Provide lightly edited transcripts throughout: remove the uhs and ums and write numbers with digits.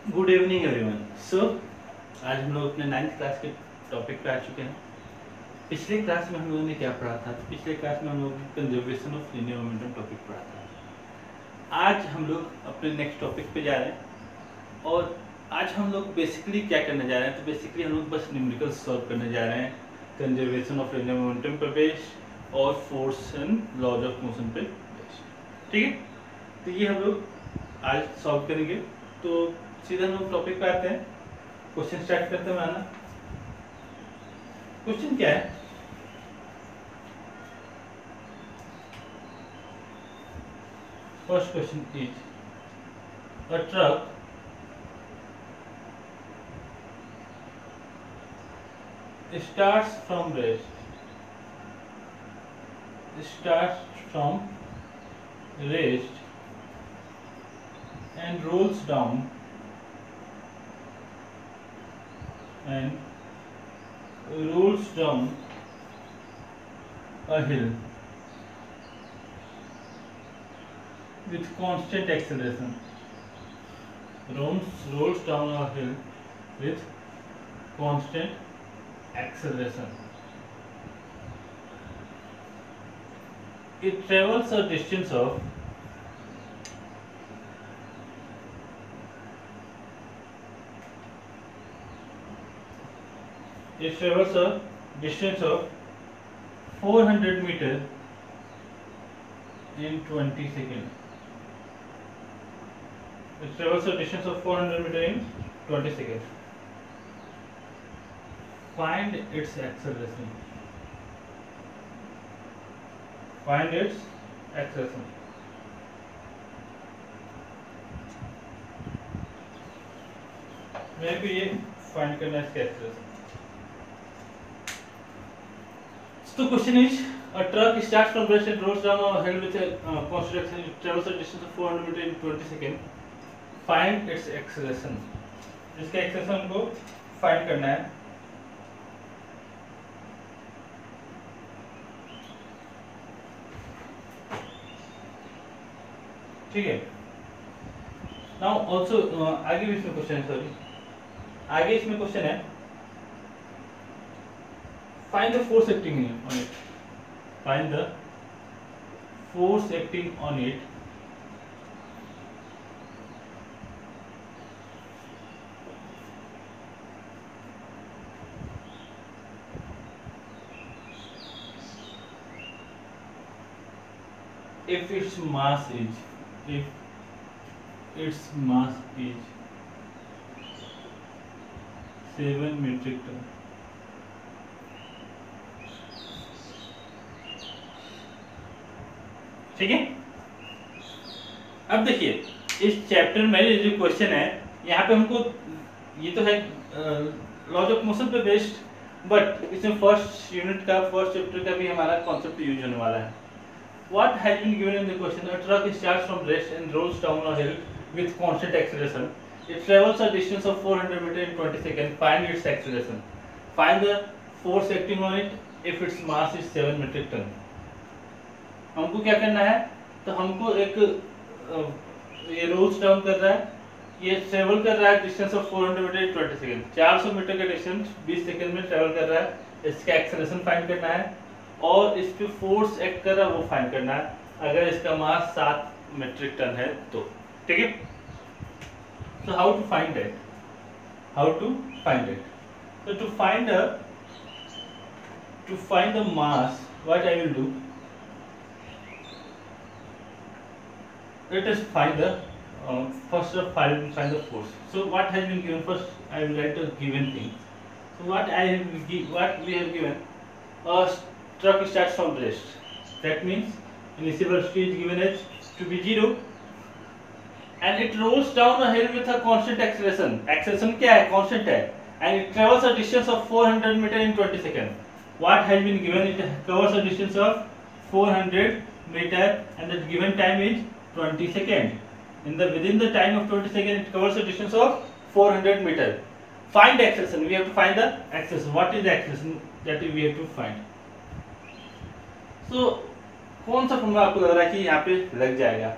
Good evening everyone. सो आज हम लोग अपने 9th क्लास के टॉपिक पे आ चुके हैं। पिछले क्लास में हम लोगों ने क्या पढ़ा था? पिछले क्लास में हम लोगों ने conservation of linear momentum topic पढ़ा था। आज हम लोग अपने नेक्स्ट टॉपिक पे जा रहे हैं और आज हम लोग बेसिकली क्या करने जा रहे हैं? तो बेसिकली हम लोग बस न्यूमेरिकल सॉल्व करने जा रहे हैं कंजर्वेशन ऑफ लिनियर मोमेंटम पे बेस्ड और force and laws of motion पे बेस्ड। ठीक है, तो ये हम लोग आज सॉल्व करेंगे। तो सीधा हम लोग टॉपिक पे आते हैं, क्वेश्चन स्टार्ट करते हैं। माना क्वेश्चन क्या है? First question is a truck starts from rest and rolls down a hill with constant acceleration. Rolls down a hill with constant acceleration. It travels a distance of 400 meters in 20 seconds. It travels a distance of 400 meters in 20 seconds. Find its acceleration. मैं भी ये find करना है इसका acceleration. So question is, a truck starts from rest and rolls down a hill with a constant acceleration. It travels a distance of 400 meters in 20 seconds. Find its acceleration. इसका acceleration हमको find करना है. ठीक है. Now also आगे भी इसमें question है, आगे इसमें क्वेश्चन है, find the force acting on it. Find the force acting on it. If its mass is 7 metric ton. ठीक है. अब देखिए इस चैप्टर में जो क्वेश्चन है यहाँ पे हमको, ये तो है लॉज ऑफ मोशन पे बेस्ड, बट इसमें फर्स्ट यूनिट का फर्स्ट चैप्टर का भी हमारा कॉन्सेप्ट यूज होने वाला है. What has been given in the question? A truck starts from rest and rolls down a hill with constant acceleration. It travels a distance of 400 meters in 20 seconds. Find its acceleration. Find the force acting on it if its mass is 7 metric ton. हमको क्या करना है? तो हमको एक ये roles down कर रहा है, ये ट्रेवल कर रहा है distance of 400 metre in 20 second. 400 metre का डिस्टेंस 20 सेकंड में ट्रेवल कर रहा है. इसका एक्सेलरेशन फाइंड करना है और इस पे फोर्स एक्ट कर रहा है वो फाइंड करना है, अगर इसका मास 7 मीट्रिक टन है तो. ठीक है. So how to find it? So to find the mass, what I will do, let us find the first of find the force. So what has been given? First I will write the given thing. So what we have given, a truck starts from rest. That means initial velocity is given as to be 0 and it rolls down a hill with a constant acceleration. Acceleration क्या है? Constant है. And it travels a distance of 400 meters in 20 seconds. What has been given? It covers a distance of 400 meters and the given time is 20 seconds. Within the time of 20 seconds, it covers a distance of 400 meters. Find acceleration. We have to find the acceleration. What is the acceleration that we have to find? So कौन सा formula आपको लग रहा है कि यहाँ पे लग जाएगा?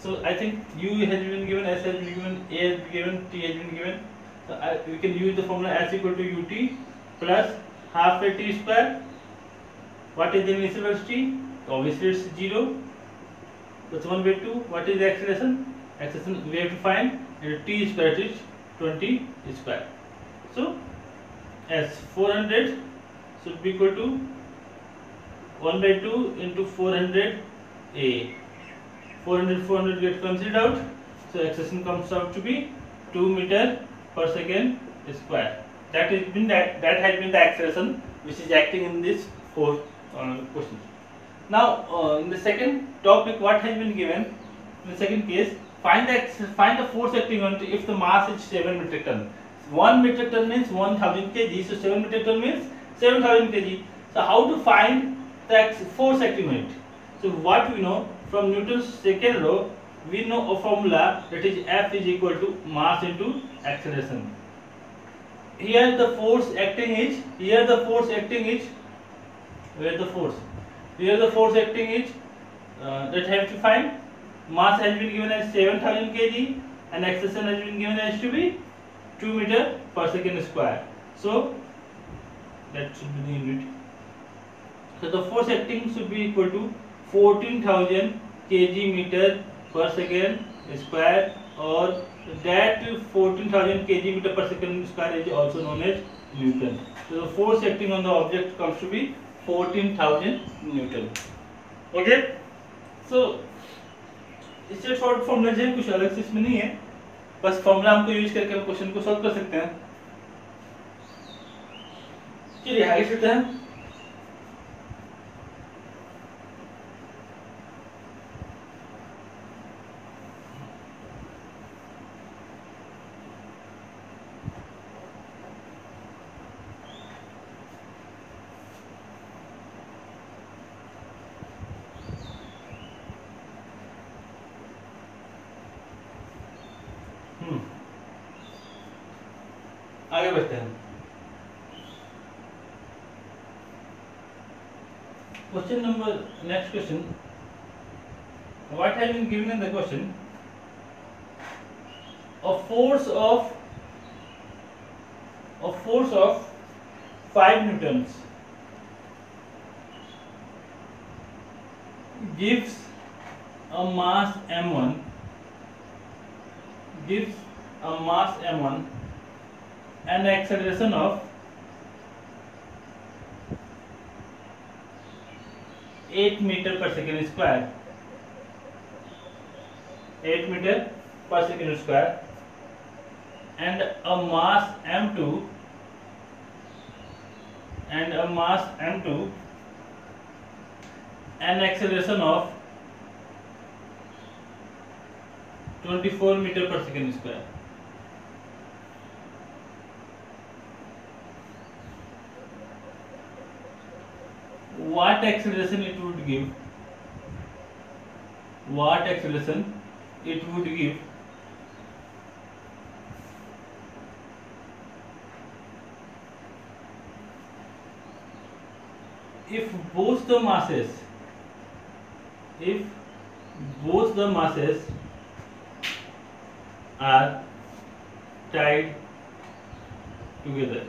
So I think U has been given, S has been given, A has been given, T has been given. So we can use the formula S equal to UT plus half a T square. What is the initial velocity? Obviously it's 0. That's 1 by 2. What is the acceleration? Acceleration we have to find, and T square is 20 square. So S 400 should be equal to 1 by 2 into 400 A. 400 gets cancelled out, so acceleration comes out to be 2 meter per second square. That has been the acceleration which is acting in this 4 questions. Now in the second topic, what has been given in the second case, find the force acting on it if the mass is 7 metric ton. 1 metric ton means 1000 kg, so 7 metric ton means 7000 kg. So how to find the force acting on it? So what we know from Newton's second law, we know a formula, that is F is equal to mass into acceleration. Here the force acting is, here the force acting is, where the force, here the force acting is, that have to find. Mass has been given as 7000 kg and acceleration has been given as to be 2 meter per second square. So that should be the unit. So the force acting should be equal to 14,000 kg meter per second square, or that 14,000 kg meter per second square is also known as Newton. So the force acting on the object comes to be 14,000 Newton. Okay, so इससे short formula है, कुछ अलग से इसमें नहीं है, बस formula हमको यूज करके हम क्वेश्चन को सॉल्व कर सकते हैं. चलिए आगे चलते हैं. आगे बढ़ते हैं. Question number, next question, what has been given in the question, a force of 5 newtons gives a mass m1, and acceleration of 8 meter per second square, 8 meter per second square, and a mass m2, and an acceleration of 24 meter per second square. What acceleration it would give? What acceleration it would give if both the masses are tied together?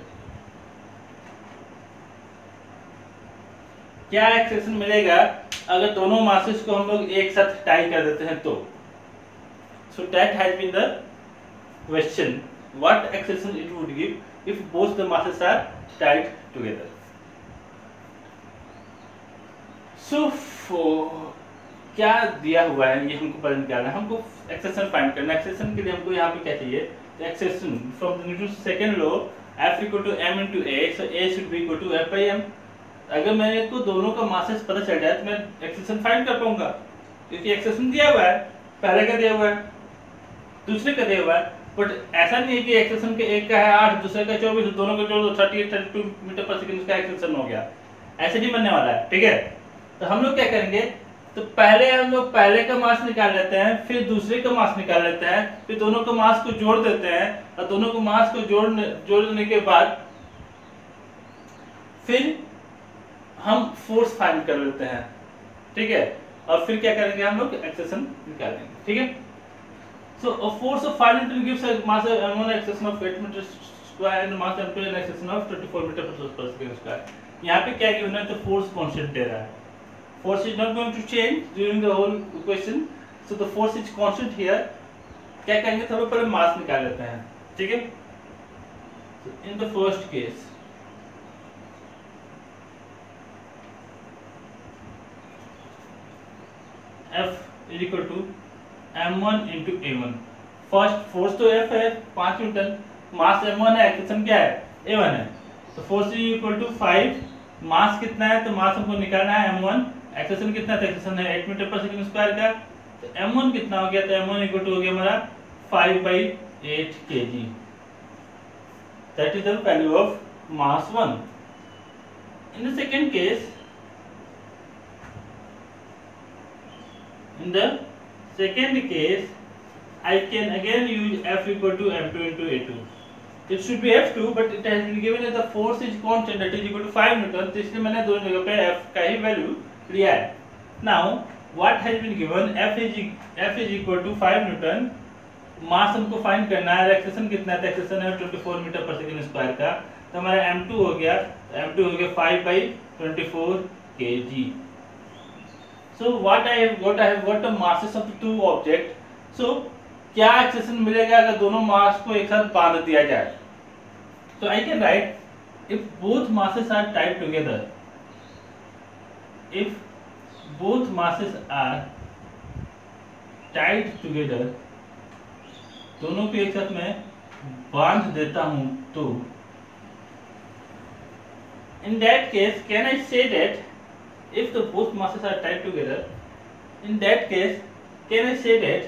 क्या acceleration मिलेगा अगर दोनों masses को हम लोग एक साथ tie कर देते हैं तो? So that has been the question, what acceleration it would give if both the masses are tied together. So क्या दिया हुआ है ये हमको पता निकालना है, हमको एक्सेलेरेशन फाइंड करना है. एक्सेलेरेशन के लिए हमको यहाँ पे क्या चाहिए, acceleration from the Newton second law, F equal to m into a, so a should be equal to F by m. अगर मेरे को दोनों का मासेस पता चल जाए तो मैं एक्सेलेरेशन फाइंड कर पाऊंगा, क्योंकि एक्सेलेरेशन दिया हुआ है, पहले का दिया हुआ है, दूसरे का दिया हुआ है. बट ऐसा नहीं है कि एक्सेलेरेशन के एक का है 8, दूसरे का 24, दोनों का जोड़ 32 मीटर पर सेकंड का एक्सेलेरेशन हो गया. ऐसे नहीं बनने वाला है. ठीक है, तो हम लोग क्या करेंगे, तो पहले हम लोग पहले का मास निकाल लेते हैं, फिर दूसरे का मास निकाल लेते हैं, फिर दोनों का मास को जोड़ देते हैं, और दोनों को मास को जोड़ने के बाद फिर हम फोर्स फाइंड कर लेते हैं. ठीक है, और फिर क्या करेंगे हम लोग एक्सेशन निकालेंगे, ठीक है। So a force of 5 Newton gives a mass m1 acceleration of 8 meter square and mass m2 an acceleration of 24 meter per second square. यहाँ पे क्या गिवन है, तो फोर्स कांस्टेंट दे रहा है, force is not going to change during the whole equation, so the force is constant here. क्या करेंगे, थोड़ा पहले मास निकाल लेते हैं, ठीक है। In the first case F is equal to m1 into a1। First force तो F है 5 न्यूटन, मास m1 है, एक्सेलरेशन क्या है a1 है, तो force is equal to 5, mass कितना है, तो मास हमको निकालना है m1, एक्सेलरेशन कितना है, एक्सेलरेशन है 8 मीटर पर सेकंड स्क्वायर का, तो m1 कितना हो गया, तो m1 इक्वल टू हो गया हमारा 5/8 kg, that is the value of mass 1। In the second case, in the second case I can again use F equal to m2 into a2। it should be F2 but it has been given as the force is constant, that is equal to 5 Newton, तो इसलिए मैंने दोनों जगह पे F का ही value लिया है। now what has been given, F is equal to 5 Newton, मास हमको फाइंड करना है, एक्सेलरेशन कितना है, एक्सेलरेशन है 24 मीटर पर सेकंड स्क्वायर का, तो हमारा m2 हो गया, m2 हो गया 5/24 kg। So what I have got the masses of the two object। So क्या एक्सेलरेशन मिलेगा अगर दोनों मास को एक साथ बांध दिया जाए, तो I can write if both masses are tied together, if both masses are tied together, दोनों को एक साथ मैं बांध देता हूं, तो in that case can I say that if the both masses are tied together, in that case can I say that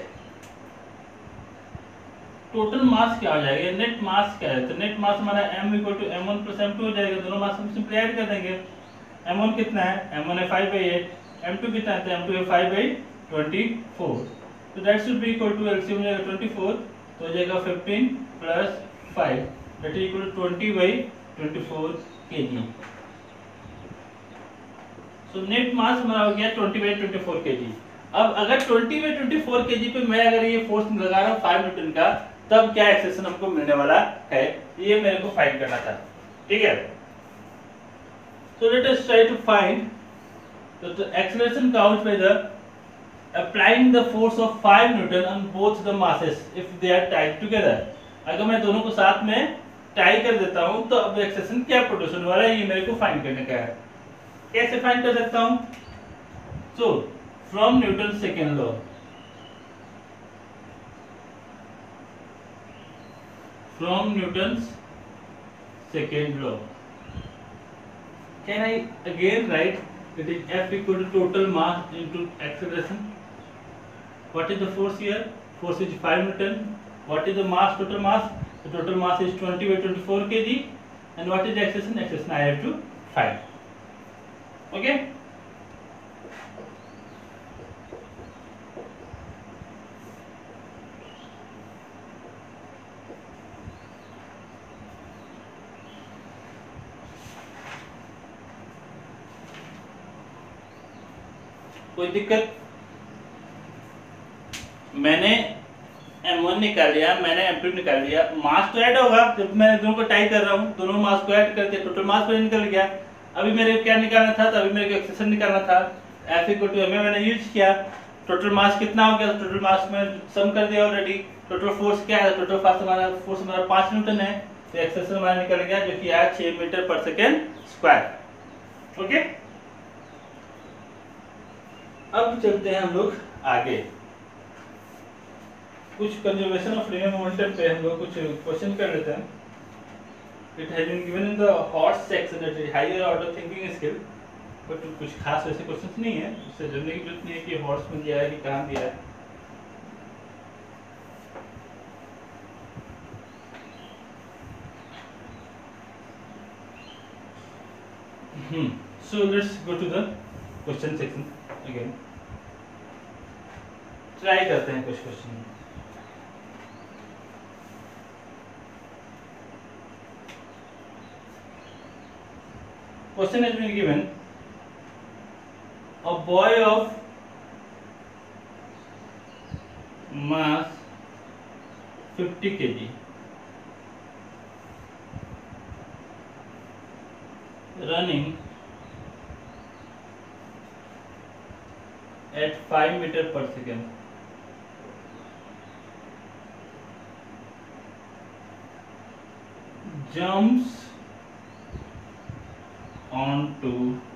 total mass क्या हो जाएगा, नेट मास क्या है, तो नेट मास हमारा m equal to m1 plus m2 हो जाएगा, दोनों मास हम सिंपली ऐड कर देंगे। m1 कितना है, m1 है 5/8, m2 कितना है, तो m2 है 5/24, तो that should be equal to LCM हो जाएगा 24, तो हो जाएगा 15 plus 5 that is equal to 20/24 kg। तो नेट मास हमारा हो गया 20/24 kg। अब अगर 20/24 kg पे मैं अगर ये फोर्स लगा रहा हूँ 5 न्यूटन का, तब क्या एक्सेलरेशन हमको मिलने वाला है, ये मेरे को फाइंड करना था, ठीक है। So let us try to find the acceleration count by the applying the force of 5 newton on both the masses if they are tied together. अगर मैं दोनों को साथ में टाई कर देता हूं, तो अब एक्सेलरेशन क्या प्रोड्यूस होने वाला है, ये मेरे को फाइंड करने का है। कैसे फाइंड कर सकता हूं, so from Newton second law, from Newton's second law, can I again write that is F equal to total mass into acceleration? What is the force here? Force is 5 Newton. What is the mass, total mass? The total mass is 20/24 kg. And what is the acceleration? Acceleration I have to find. Okay? कोई दिक्कत, मैंने m1 निकाल लिया, मैंने m2 निकाल लिया, मास तो add होगा, जब मैं दोनों को टाई कर रहा हूँ, दोनों मास को ऐड करके टोटल मास मेरे निकल गया। अभी मेरे क्या निकालना था, तो अभी मेरे को एक्सेलरेशन निकालना था, F इक्वल टू m मैंने यूज किया, टोटल मास कितना हो गया, तो टोटल मास में सम कर दिया ऑलरेडी। टोटल फोर्स क्या है, टोटल फोर्स हमारा 5 न्यूटन है, तो एक्सेलरेशन हमारा निकल गया जो कि आया 6 metre per second square. Okay, अब चलते हैं हम लोग आगे, कुछ कंजर्वेशन ऑफ लिनियर मोमेंटम पे हम लोग कुछ क्वेश्चन कर लेते हैं। It has been given in the हॉर्स section, that is higher order thinking skill, but कुछ खास वैसे क्वेश्चंस नहीं है, उससे जानने की जरूरत नहीं है कि हॉर्स में दिया है कि कहाँ दिया है। So let's go to the question section again. Try करते हैं कुछ question. Question has been given, a boy of mass 50 kg, running at 5 meter per second. Jumps onto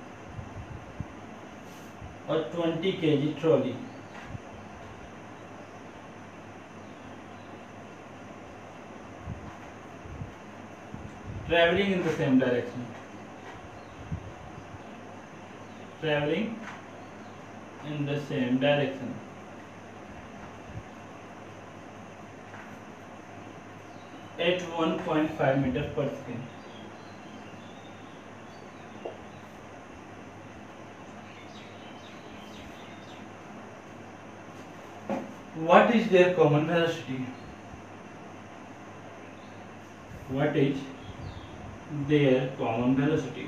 a 20 kg trolley. Traveling in the same direction. Traveling in the same direction. At 1.5 meter per second. What is their common velocity? What is their common velocity?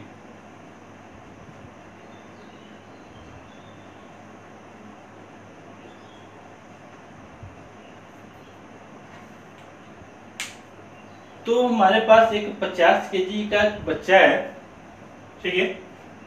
तो हमारे पास एक 50 KG का बच्चा है, ठीक है,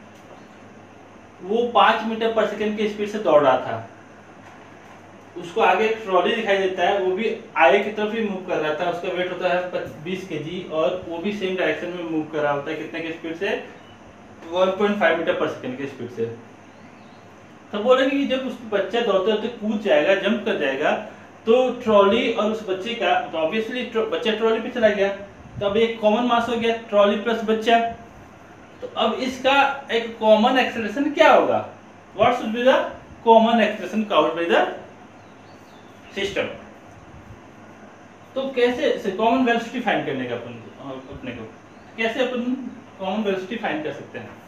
वो 5 metre per second की स्पीड से दौड़ रहा था। उसको आगे एक ट्रॉली दिखाई देता है, वो भी आगे की तरफ ही मूव कर रहा था। उसका वेट होता है 20 केजी और वो भी सेम डायरेक्शन में मूव कर रहा होता है। कितने की स्पीड से? 1.5 मीटर पर सेकंड की स्पीड से। तो बोलेंगे कि जब उस बच्चा दौड़ते दौड़ते कूद जाएगा, जंप कर जाएगा, तो ट्रॉली और उस बच्चे का, तो ऑब्वियसली बच्चा ट्रॉली पे चला गया, तो अब एक कॉमन मास हो गया, ट्रॉली प्लस बच्चा। तो अब इसका एक कॉमन एक्सेलरेशन क्या होगा? What should be the common acceleration count by the system? तो कैसे कॉमन वेलोसिटी फाइंड करने का अपने को कैसे अपन कॉमन वेलोसिटी फाइंड कर सकते हैं?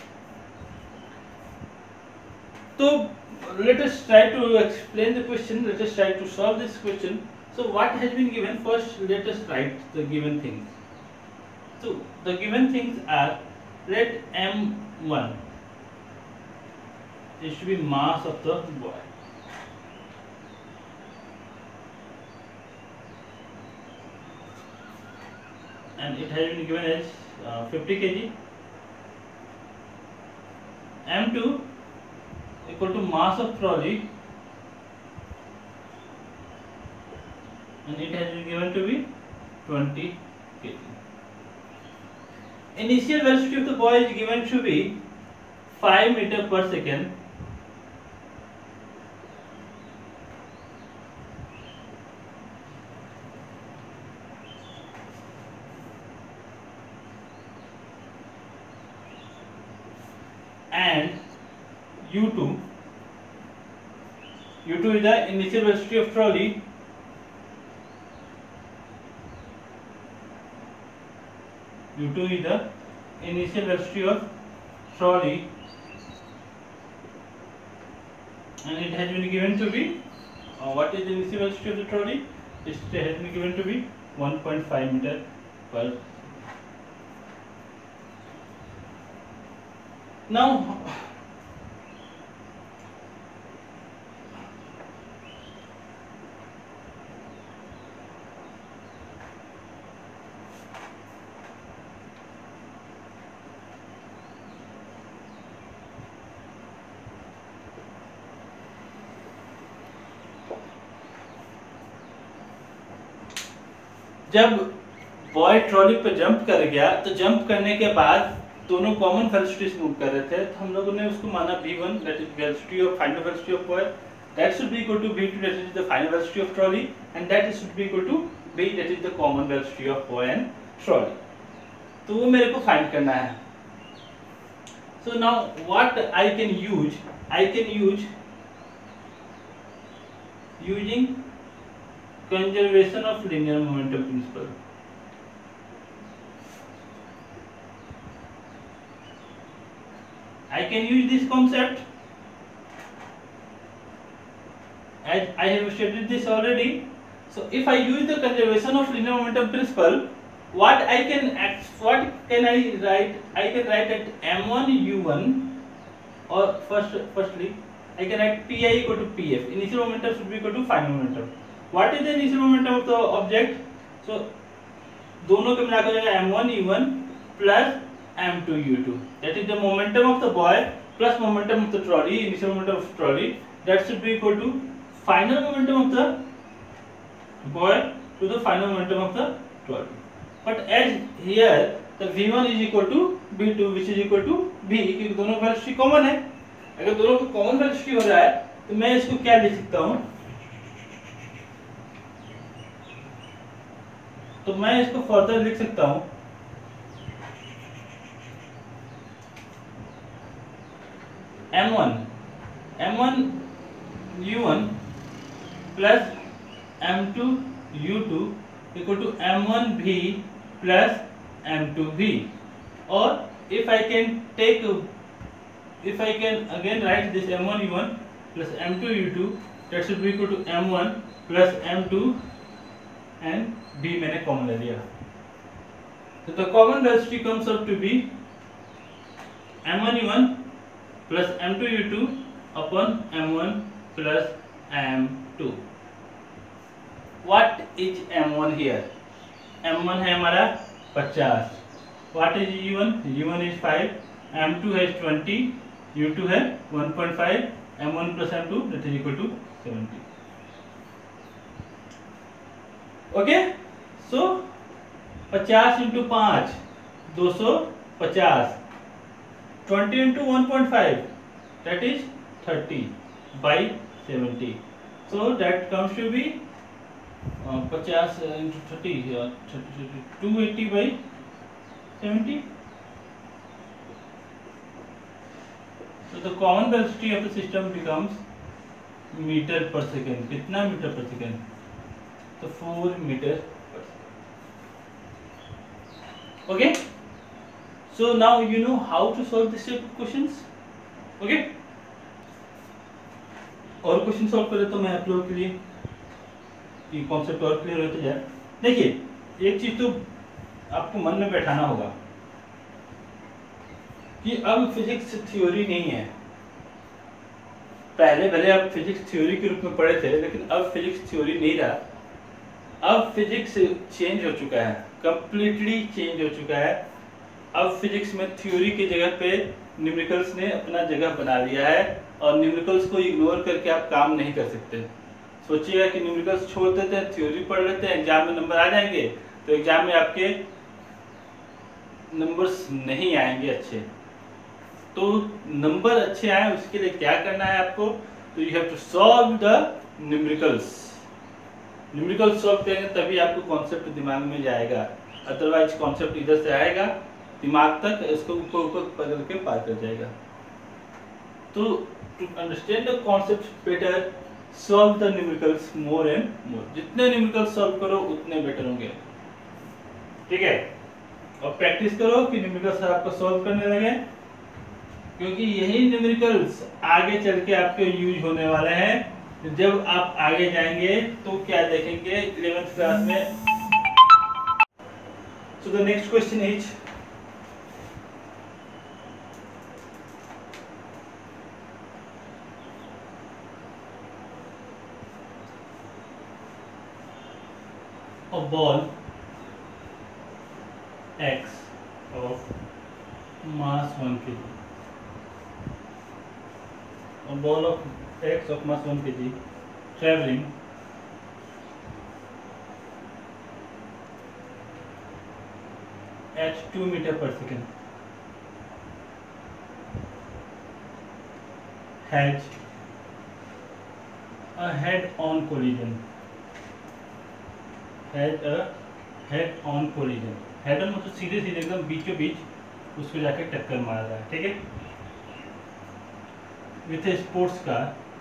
तो let us try to explain the question. Let us try to solve this question. So what has been given? First let us write the given things. So the given things are, let m1 is to be mass of the boy, and it has been given as 50 kg. m2 equal to mass of trolley, and it has been given to be 20 kg. Initial velocity of the boy is given to be 5 meter per second, and U2 is the initial velocity of trolley, U2 is the initial velocity of trolley, and it has been given to be what is the initial velocity of the trolley? It has been given to be 1.5 meter per. Now जब boy trolley पे jump कर गया, तो jump करने के बाद दोनों common velocity से मूव कर रहे थे, तो हम लोगों ने उसको माना v1, that is velocity of final velocity of boy, that should be equal to v2, that is the final velocity of trolley, and that should be equal to v, that is the common velocity of boy and trolley. तो वो मेरे को find करना है। So now what I can use using conservation of linear momentum principle. I can use this concept as I have stated this already. So if I use the conservation of linear momentum principle, what can I write? I can write at m1 u1, or firstly I can write Pi equal to Pf. Initial momentum should be equal to final momentum. What is the initial momentum of the object? So दोनों के मिलाकर हो जाएगा m1 u1 plus m2 u2. That is the momentum of the boy plus momentum of the trolley, initial momentum of the trolley. That should be equal to final momentum of the boy to the final momentum of the trolley. But as here the v1 is equal to v2 which is equal to v, क्योंकि दोनों velocity common है. अगर दोनों का common velocity हो रहा है तो मैं इसको क्या लिख सकता हूँ, तो मैं इसको फर्दर लिख सकता हूँ m1 u1 plus m2 u2 equal to m1 v plus m2 v. Or if I can again write this m1 u1 plus m2 u2, that should be equal to m1 plus m2 and v मैंने common ले लिया. So the common velocity comes up to be m1 u1 plus m2 u2 upon m1 plus m2. What is m1 here? m1 है हमारा 50. What is u1? u1 is 5, m2 है 20, u2 है 1.5, m1 plus m2 that is equal to 70. Okay, so 50 into 5 250, 20 into 1.5 that is 30 by 70. So that comes to be 50 into 30 here, 280 by 70. So the common velocity of the system becomes meter per second. कितना metre per second? तो 4 metre per second. Okay, so now you know how to solve this type of questions. Okay, और question solve करें तो मैं आप लोगों के लिए ये कॉन्सेप्ट और क्लियर होते जाए. देखिए एक चीज तो आपको मन में बैठाना होगा कि अब फिजिक्स थ्योरी नहीं है. पहले भले आप फिजिक्स थ्योरी के रूप में पढ़े थे, लेकिन अब फिजिक्स थ्योरी नहीं रहा. अब फिजिक्स चेंज हो चुका है, कंप्लीटली चेंज हो चुका है. अब फिजिक्स में थ्योरी की जगह पे न्यूमेरिकल्स ने अपना जगह बना लिया है, और न्यूमेरिकल्स को इग्नोर करके आप काम नहीं कर सकते. सोचिएगा कि न्यूमेरिकल्स छोड़ देते हैं, थ्योरी पढ़ लेते हैं, एग्जाम में नंबर आ जाएंगे, तो एग्जाम में आपके नंबर्स नहीं आएंगे अच्छे. तो नंबर अच्छे आए उसके लिए क्या करना है आपको? तो you have to solve the numericals. Numericals solve करेंगे तभी आपको कॉन्सेप्ट दिमाग में जाएगा, अदरवाइज कॉन्सेप्ट इधर से आएगा दिमाग तक, इसको ऊपर ऊपर पकड़ के पार कर जाएगा. तो to understand the concept better, solve the numericals more and more. जितने न्यूमेरिकल्स सॉल्व करो उतने बेटर होंगे. ठीक है, और प्रैक्टिस करो कि न्यूमेरिकल्स आपको सॉल्व करने लगे, क्योंकि यही न्यूमेरिकल्स आगे चल के आपके यूज होने वाले हैं. जब आप आगे जाएंगे तो क्या देखेंगे 11th क्लास में. So the next question is a ball x of mass 1 kg. A ball of x of mass 1 kg traveling at 2 meter per second has a head-on collision. Had a head-on collision. Head-on मतलब सीधे सीधे एकदम बीचों बीच उसको जाके टक्कर मार रहा है. ठीक है, with a sports car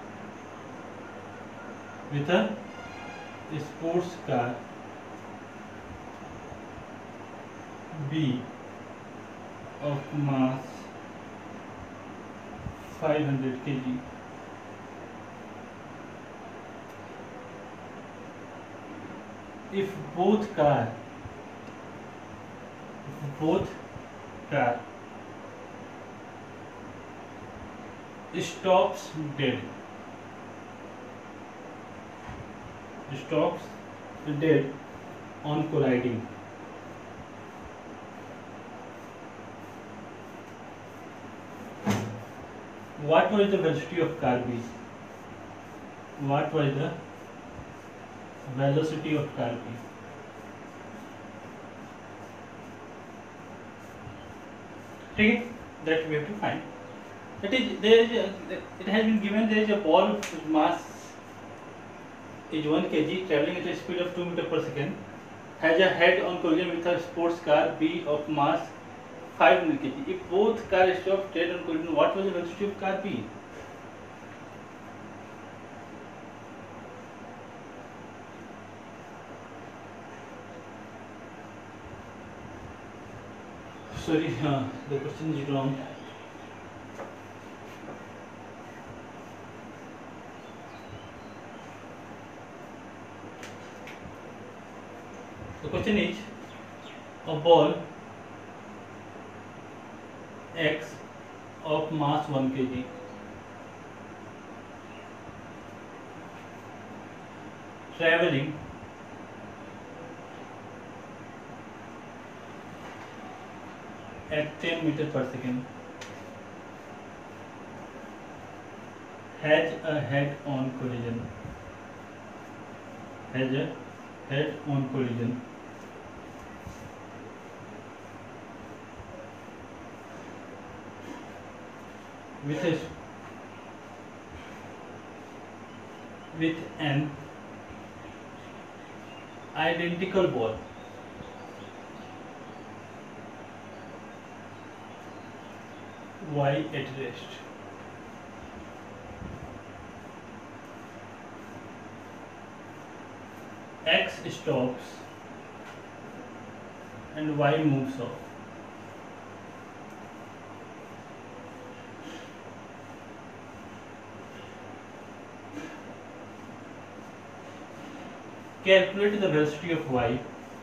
B of mass 500 kg. If both car stops dead. Stops dead on colliding. What was the velocity of car B? What was the velocity of car B? Okay, that we have to find. That is, it has been given there is a ball whose mass is 1 kg traveling at a speed of 2 meters per second, has a head on collision with a sports car B of mass 5 kg. If both cars stop dead on collision, what was the velocity of car B? Sorry, the question is wrong. The question is, a ball X of mass 1 kg traveling at 10 meters per second has a head-on collision. Has a head-on collision with an identical ball. Y at rest. X stops and Y moves off. Calculate the velocity of Y.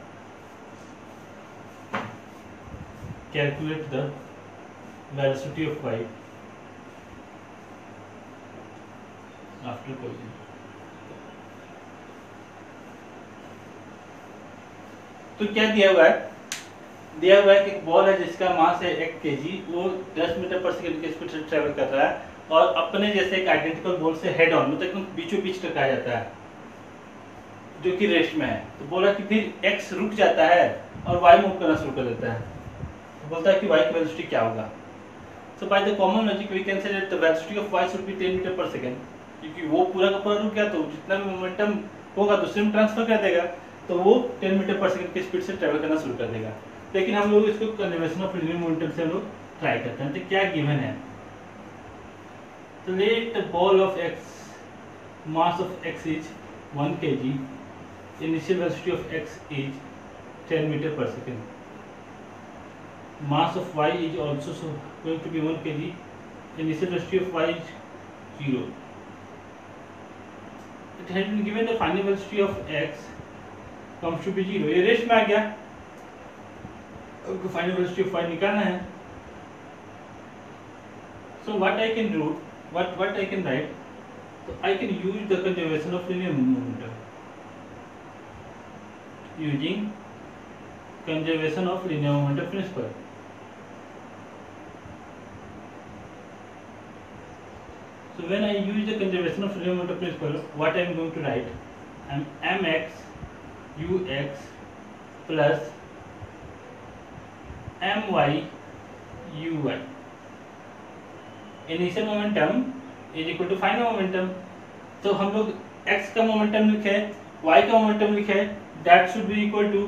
Calculate the velocity of Y after collision. तो क्या दिया हुआ है? दिया हुआ है कि एक बॉल है जिसका मास है 1 kg, वो 10 मीटर पर सेकंड की स्पीड से ट्रेवल कर रहा है और अपने जैसे एक आइडेंटिकल बॉल से हेड ऑन मतलब एकदम बीचों बीच टकराया जाता है जो कि रेस्ट में है। तो बोला कि फिर x रुक जाता है और y मूव करना शुरू कर देता है। तो बोलता है कि y की वेलोसिटी क्या होगा। So by the common logic we can say that the velocity of y should be 10 metre per second, क्योंकि वो पूरा का पूरा रुक गया तो जितना भी मोमेंटम होगा दूसरे में ट्रांसफर कर देगा तो वो 10 मीटर पर सेकंड की स्पीड से ट्रैवल करना शुरू कर देगा। लेकिन हम लोग इसको कंजर्वेशन ऑफ लिनियर मोमेंटम से हम लोग ट्राई करते हैं। तो क्या गिवन है? तो let the ball of x mass of x is 1 kg, initial velocity of x is 10 meter per second. Mass of y is also going to be 1 kg. Initial velocity of y is 0. It has been given the final velocity of x comes to be 0. ये rest में आ गया। अब final velocity of y निकालना है। So what I can do, what I can write? So I can use the conservation of linear momentum. Using conservation of linear momentum principle. So when I use the conservation of linear momentum principle, what I am going to write? Mx ux plus my uy. Initial momentum is equal to final momentum. तो हम लोग x का momentum लिखे, y का momentum लिखे, that should be equal to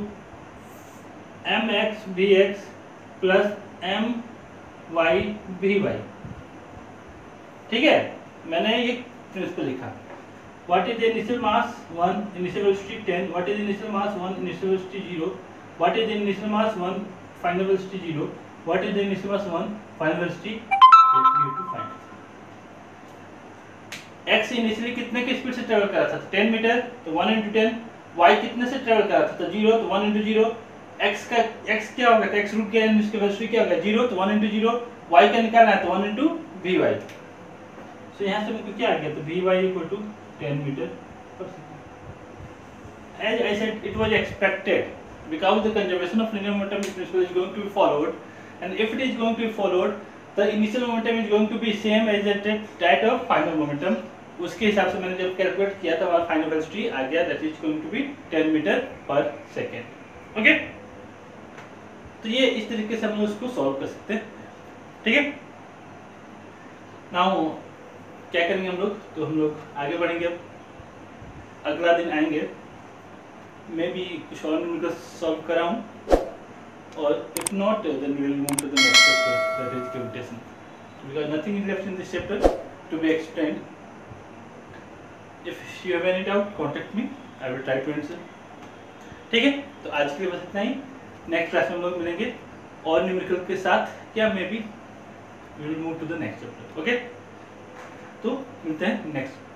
mx bx plus my by. ठीक है, मैंने ये प्रिंसिपल लिखा। What is the initial mass 1, initial velocity 10, what is the initial mass 1, initial velocity 0, what is the initial mass 1, final velocity 0, what is the initial mass 1, final velocity, that we have to find. x initially कितने की speed से travel कर रहा था? 10 metre, तो 1 into 10, y कितने से travel कर रहा था? तो 0, तो 1 into 0, x क्या होगा? तो x रुक गया, इसकी वेलोसिटी क्या होगा? 0, तो 1 into 0, y का निकालना है तो 1 into vy. सो यहाँ से मेरे को क्या आ गया, तो Vy equal to 10 metre per second. As I said, it was expected because the conservation of linear momentum principle is going to be followed, and if it is going to be followed, the initial momentum is going to be same as that of final momentum. उसके हिसाब से मैंने जब calculate किया था हमारा final velocity आ गया, that is going to be 10 metre per second. Okay, तो ये इस तरीके से हम लोग इसको सॉल्व कर सकते हैं. ठीक है, नाउ क्या करेंगे हम लोग, तो हम लोग आगे बढ़ेंगे. अब अगला दिन आएंगे, मैं भी कुछ और उनका सॉल्व कराऊं, और if not then we will move to the next chapter, that is gravitation, because nothing is left in this chapter to be explained. If you have any doubt contact me, I will try to answer. ठीक है, तो आज के लिए बस इतना ही. Next class में हम लोग मिलेंगे और न्यूमेरिकल के साथ, क्या may be we will move to the next chapter. Okay, तो मिलते हैं नेक्स्ट